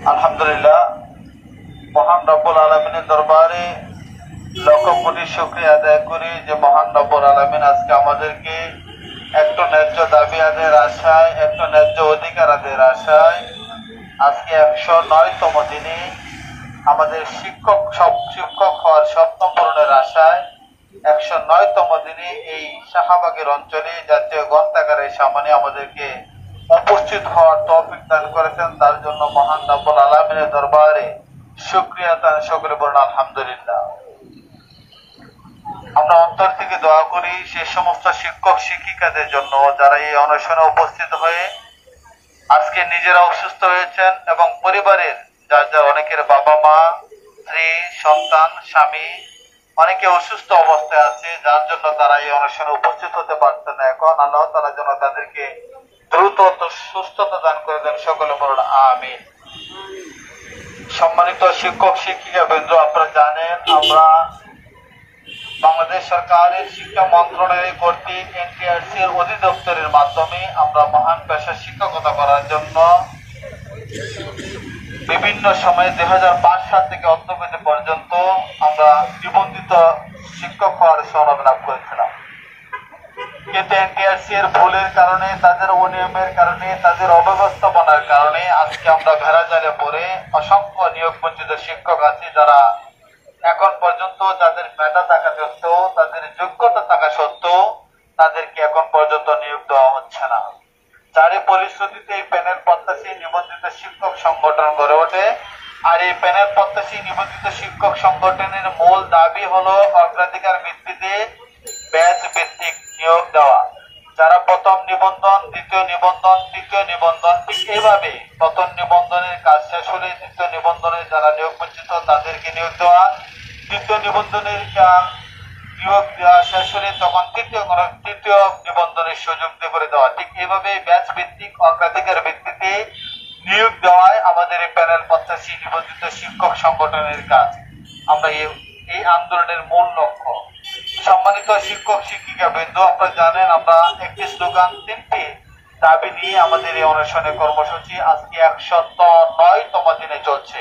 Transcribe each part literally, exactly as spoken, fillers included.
আলহামদুলিল্লাহ, মহান রব্বুল আলমিনের দরবারে লক্ষ কোটি শুকরিয়া আদায় করি যে মহান রব্বুল আলমিন আজকে আমাদেরকে একটু ন্যায্য দাবি আদায়ের আশায়, একটু ন্যায্য অধিকার আদায়ের আশায় আজকে একশো নয়তম দিনে আমাদের শিক্ষক সব শিক্ষক হওয়ার স্বপ্ন পূরণের আশায় একশো নয়তম দিনে এই শাহবাগের অঞ্চলে জাতীয় গ্রন্থাগারের সামনে আমাদেরকে উপস্থিত হওয়ার তৌফিক দান করেছেন। তার জন্য মহান রব্বুল আলামিনের দরবারে শুকরিয়া তান সকলে বলুন আলহামদুলিল্লাহ। আমরা অন্তর থেকে দোয়া করি সে সমস্ত শিক্ষক শিক্ষিকাদের জন্য যারা এই অনশনে উপস্থিত হয়ে আজকে নিজেরা অসুস্থ হয়েছেন এবং পরিবারের যার যার অনেকের বাবা মা, স্ত্রী, সন্তান, স্বামী অনেকে অসুস্থ অবস্থায় আছে, যার জন্য তারা এই অনুষ্ঠানে উপস্থিত হতে পারছে না। এখন আল্লাহ তাআলা যেন তাদেরকে দ্রুত সুস্থতা দান করে দেন, সকলে বলুন আমিন। সম্মানিত শিক্ষক শিক্ষিকা বৃন্দ, আপনারা জানেন আমরা বাংলাদেশ সরকারের শিক্ষা মন্ত্রণালয় কর্তৃক এনটিআরসি এর অধিদপ্তরের মাধ্যমে আমরা মহান পেশা শিক্ষকতা করার জন্য বিভিন্ন সময়ে দুই হাজার পাঁচ সাল থেকে অদ্যবধি পর্যন্ত আমরা নিবন্ধিত শিক্ষক হওয়ার সনদ লাভ করেছিলাম। কিন্তু এনটিআরসি এর ভুলের কারণে, তাদের অনিয়মের কারণে, তাদের অব্যবস্থাপনার কারণে আজকে আমরা ভেড়াজালে পড়ে অসংখ্য নিয়োগ বঞ্চিত শিক্ষক আছি, যারা এখন পর্যন্ত যাদের মেধা থাকা সত্ত্বেও, তাদের যোগ্যতা থাকা সত্ত্বেও তাদেরকে এখন পর্যন্ত নিয়োগ দেওয়া হচ্ছে না। যারই পরিস্থিতিতে এই প্যানেল প্রত্যাশী নিবন্ধিত শিক্ষক সংগঠন গড়ে ওঠে। আর এই প্যানেল প্রত্যাশী নিবন্ধিত শিক্ষক সংগঠনের মূল দাবি হলো অগ্রাধিকার ভিত্তিতে ব্যাচ ভিত্তিক নিয়োগ দেওয়া। যারা প্রথম নিবন্ধন, দ্বিতীয় নিবন্ধন, তৃতীয় নিবন্ধন, ঠিক এইভাবে প্রথম নিবন্ধনের কাজ শেষ হলে দ্বিতীয় নিবন্ধনে যারা নিয়োগ বঞ্চিত তাদেরকে নিয়োগ দেওয়া, তৃতীয় নিবন্ধনের নিয়োগ দেওয়া শেষ হলে তখন তৃতীয় তৃতীয় নিবন্ধনের সুযোগ করে দেওয়া। ঠিক এইভাবে ব্যাচ ভিত্তিক অগ্রাধিকার ভিত্তিতে নিয়োগ দেওয়ায় আমাদের এই প্যানেল প্রত্যাশী নিবন্ধিত শিক্ষক সংগঠনের কাজ। আমরা এই আন্দোলনের মূল লক্ষ্য। সম্মানিত শিক্ষক শিক্ষিকা বৃন্দ, আপনারা জানেন আমরা একটি স্লোগান, তিনটি দাবি নিয়ে আমাদের এই অনশনের কর্মসূচি আজকে একশত নয়তম দিনে চলছে।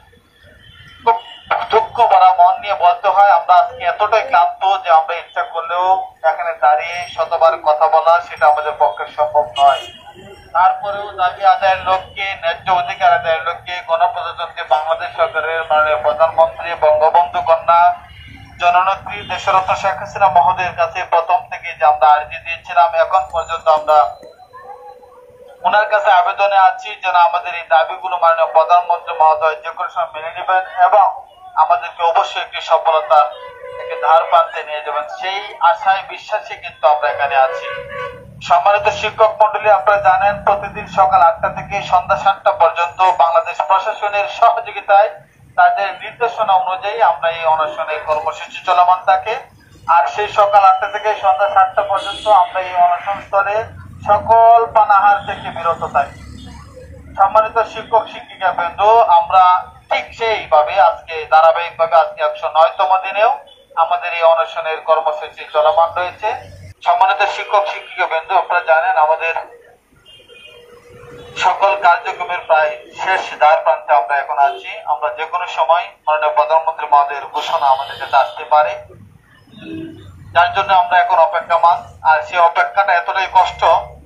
খুব দুঃখ ভরা মন নিয়ে বলতে হয় আমরা আজকে এতটাই ক্লান্ত যে আমরা ইচ্ছা করলেও এখানে দাঁড়িয়ে শতবার কথা বলা সেটা আমাদের পক্ষে সম্ভব নয়। তারপরেও দাবি আদায়ের লক্ষ্যে, ন্যায্য অধিকার আদায়ের লক্ষ্যে গণপ্রজাতন্ত্রী বাংলাদেশ সরকারের মাননীয় প্রধানমন্ত্রী বঙ্গবন্ধু কন্যা জননেত্রী দেশরত্ন শেখ হাসিনা মহোদয়ের কাছে প্রথম থেকে যে আমরা আর্জি দিয়েছিলাম, এখন পর্যন্ত আমরা ওনার কাছে আবেদনে আছি যেন আমাদের এই দাবিগুলো মাননীয় প্রধানমন্ত্রী মহোদয় যে কোনো সময় মেনে নেবেন এবং আমাদেরকে অবশ্যই একটি সফলতার একটি ধার প্রান্তে নিয়ে যাবেন, সেই আশায় বিশ্বাসে কিন্তু আমরা এখানে আছি। সম্মানিত শিক্ষক মন্ডলী, আপনারা জানেন প্রতিদিন সকাল আটটা থেকে সন্ধ্যা সাতটা পর্যন্ত বাংলাদেশ প্রশাসনের সহযোগিতায় তাদের নির্দেশনা অনুযায়ী আমরা এই অনশনের কর্মসূচি চলমান থাকে। আর সেই সকাল আটটা থেকে সন্ধ্যা সাতটা পর্যন্ত আমরা এই অনশন স্তরে সকল পানাহার থেকে বিরত থাকি। সম্মানিত শিক্ষক শিক্ষিকা বৃন্দ, আমরা ঠিক সেইভাবে আজকে ধারাবাহিক ভাবে আজকে একশো নয়তম দিনেও আমাদের এই অনশনের কর্মসূচি চলমান রয়েছে। সম্মানিত শিক্ষক শিক্ষিকা বৃন্দ, আপনারা জানেন আমাদের সকল কার্যক্রমের প্রায় শেষ দ্বার প্রান্তে আমরা এখন আছি। আমরা যে কোনো সময় মাননীয় প্রধানমন্ত্রী মহোদয়ের ঘোষণা আমাদের কাছে আসতে পারে, যার জন্য আমরা এখন অপেক্ষামান। আর সেই অপেক্ষাটা এতটাই কষ্ট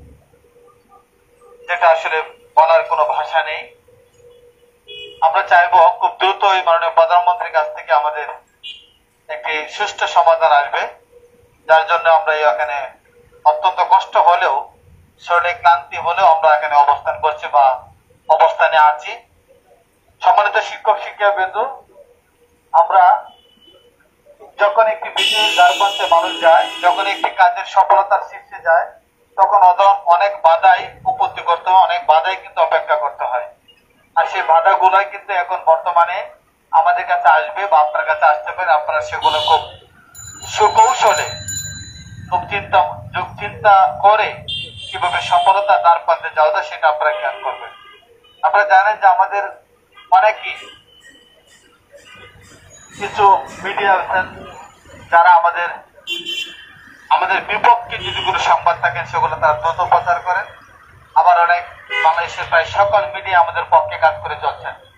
যেটা আসলে বলার কোনো ভাষা নেই। আমরা চাইবো খুব দ্রুত ওই মাননীয় প্রধানমন্ত্রীর কাছ থেকে আমাদের একটি সুষ্ঠু সমাধান আসবে, যার জন্য আমরা এখানে অত্যন্ত কষ্ট হলেও, শরীরে ক্লান্তি হলেও আমরা এখানে অবস্থান করছি বা অবস্থানে আছি। সম্মানিত শিক্ষক শিক্ষা বিন্দু, আমরা যখন একটি বিজয়ের দ্বার প্রান্তে মানুষ যায়, যখন একটি কাজের সফলতার শীর্ষে যায়, তখন অনেক বাধাই উপস্থিত করতে হয়, অনেক বাধাই কিন্তু অপেক্ষা করতে হয়। আর সেই বাধাগুলোই কিন্তু এখন বর্তমানে আমাদের কাছে আসবে বা আপনার কাছে আসতে পারে। আপনারা সেগুলো খুব সুকৌশলে, খুব চিন্তা যোগ চিন্তা করে কিভাবে সফলতা দ্বার প্রান্তে যাওয়া যায় সেটা আপনারা খেয়াল করবেন। আপনারা জানেন যে আমাদের অনেকেই কিছু মিডিয়া আছেন যারা আমাদের আমাদের বিপক্ষে যদি কোনো সংবাদ থাকেন সেগুলো তারা দ্রুত প্রচার করেন। আবার অনেক বাংলাদেশের প্রায় সকল মিডিয়া আমাদের পক্ষে কাজ করে চলছেন।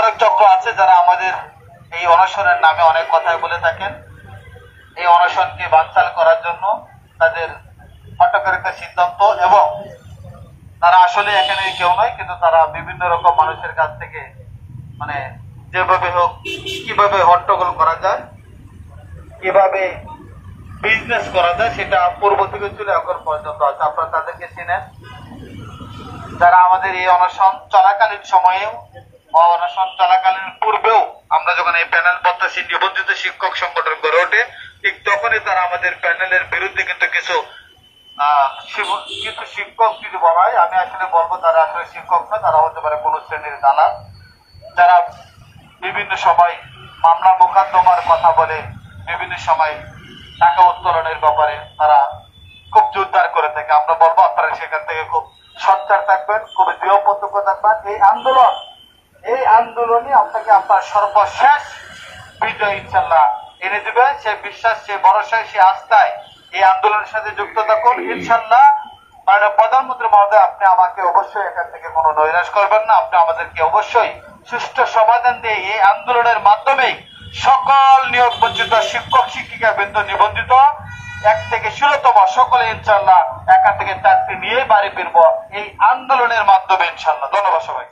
প্রতারক চক্র আছে যারা আমাদের এই অনশনের নামে অনেক কথাই বলে থাকেন। এই অনশনকে বানচাল করার জন্য তাদের হঠাৎ একটা সিদ্ধান্ত, এবং তারা আসলে এখানে কেউ নয়, কিন্তু তারা বিভিন্ন রকম মানুষের কাছ থেকে মানে যেভাবে হোক কিভাবে হট্টগোল করা যায়, কিভাবে বিজনেস করা যায়, সেটা পূর্ব থেকে ছিল এখন পর্যন্ত আছে। আপনারা তাদেরকে চিনেন, যারা আমাদের এই অনশন চলাকালীন সময়েও অনশন চলাকালীন পূর্বেও আমরা যখন এই প্যানেল বলতেছি নিবন্ধিত শিক্ষক সংগঠন গড়ে ওঠে, ঠিক তখনই তারা আমাদের প্যানেলের বিরুদ্ধে কিন্তু কিছু আহ কিন্তু শিক্ষক যদি বলা হয়, আমি আসলে বলবো তারা আসলে শিক্ষক না, তারা হতে পারে কোন শ্রেণীর দালাল, যারা বিভিন্ন সময় মামলা মোকদ্দমার কথা বলে বিভিন্ন সময় টাকা উত্তোলনের ব্যাপারে তারা খুব জোরদার করে থাকে। আমরা বলবো আপনারা সেখান থেকে খুব সচ্চার থাকবেন, খুবই দৃঢ় প্রত্যক্ষ থাকবেন। এই আন্দোলন এই আন্দোলনই আপনাকে আপনার সর্বশেষ বিজয় ইনশাল্লাহ এনে দেবে। সে বিশ্বাস, সে ভরসায়, সে আস্থায় এই আন্দোলনের সাথে যুক্ত থাকুন ইনশাল্লাহ। মাননীয় প্রধানমন্ত্রী মহোদয়, আপনি আমাকে অবশ্যই এখান থেকে কোনো নৈরাশ করবেন না। আপনি আমাদেরকে অবশ্যই সুষ্ঠু সমাধান দিয়ে এই আন্দোলনের মাধ্যমে সকল নিয়োগ বঞ্চিত শিক্ষক শিক্ষিকা বৃন্দ নিবন্ধিত এক থেকে ষোলতম সকলে ইনশাল্লাহ একা থেকে চাকরি নিয়ে বাড়ি ফিরবো এই আন্দোলনের মাধ্যমে ইনশাল্লাহ। ধন্যবাদ সবাই।